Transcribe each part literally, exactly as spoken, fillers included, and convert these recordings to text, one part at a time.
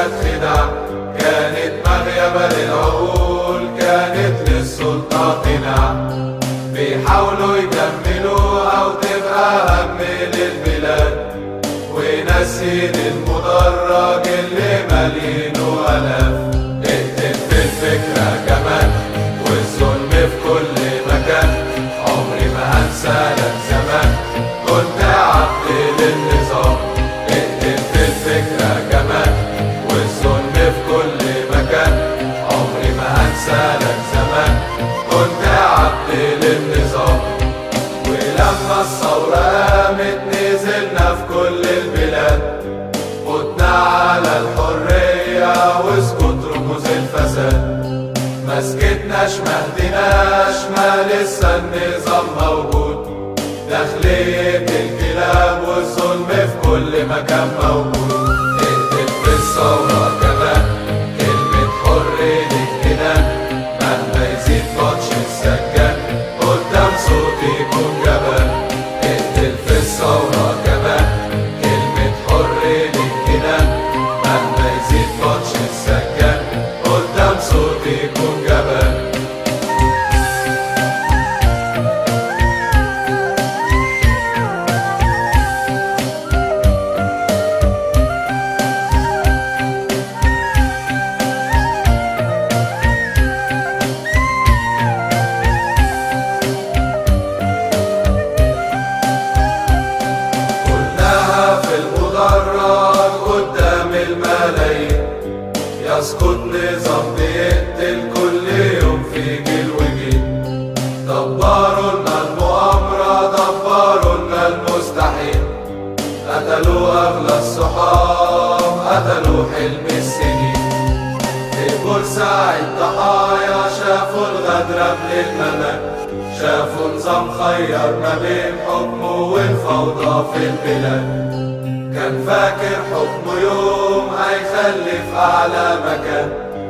كانت خداع، كانت مغيبة للعقول، كانت للسلطة قناع. بيحاولوا يكملوا أو تبقى هم للبلاد، وناسين المدرج اللي مالينه آلاف. اقتل في الفكرة كمان والظلم في كل مكان، عمري ما هنسى لك زمان كنت عبد للنظام. اقتل في الفكرة كمان والظلم في كل مكان، عمري ما هنسى لك زمان كنت عبد للنظام. ولما الثورة قامت نزلنا في كل البلاد، خدنا على الحرية واسكت رموز الفساد. ما سكتناش ما هديناش، ما لسه النظام موجود، داخلية الكلاب والظلم في كل مكان موجود. اقتل في الثورة كمان كلمة حر للجنان، مهما يزيد بطش السجان قدام صوتي يكون جبان. اقتل في الثورة كمان كلمة حر للجنان، مهما يزيد بطش السجان قدام صوتي يكون جبان. الملايين يسقط نظام بيقتل كل يوم في جيل وجيل. دبروا لنا المؤامرة، دبروا لنا المستحيل، قتلوا أغلى الصحاب، قتلوا حلم السنين. في بورسعيد ضحايا شافوا الغدر قبل الممات، شافوا نظام خير ما بين حكمه والفوضى في البلاد. كان فاكر حكمه يوم هيخلف أعلى مكان،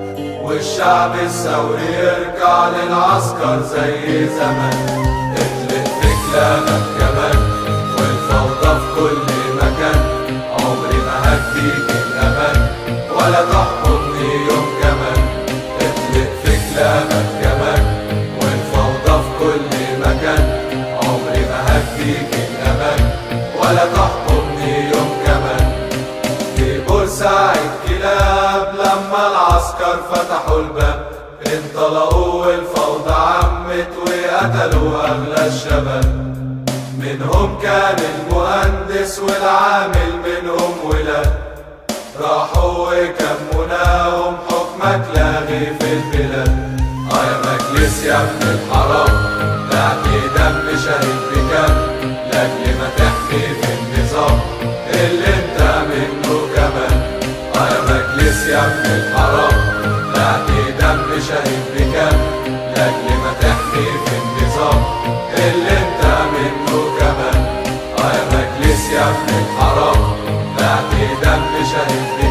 والشعب الثوري يرجع للعسكر زي زمان. اطلق في كلامك كمان والفوضى في كل مكان، عمري ما هديك الأمان ولا تحكمني يوم كمان. اطلق في كلامك كمان والفوضى في كل مكان، عمري ما هديك الأمان ولا تحكمني يوم كمان. في بورسعيد كلاب لما العسكر فتحوا الباب، انطلقوا والفوضى عمت وقتلوا أغلى الشباب. منهم كان المهندس والعامل منهم ولاد، راحوا وكموناهم حكمك لاغي في البلاد. اه يا مجلس يا ابن الحرام، بعد دم شهيد بكام، لاجل ما تحمي في النظام اللي انت منه كمان. اه يا مجلس يا ابن الحرام، بعد دم شهيد بكام، لاجل ما تحمي في النظام اللي انت منه كمان. اه يا مجلس يا ابن الحرام، بعد دم شهيد بكام.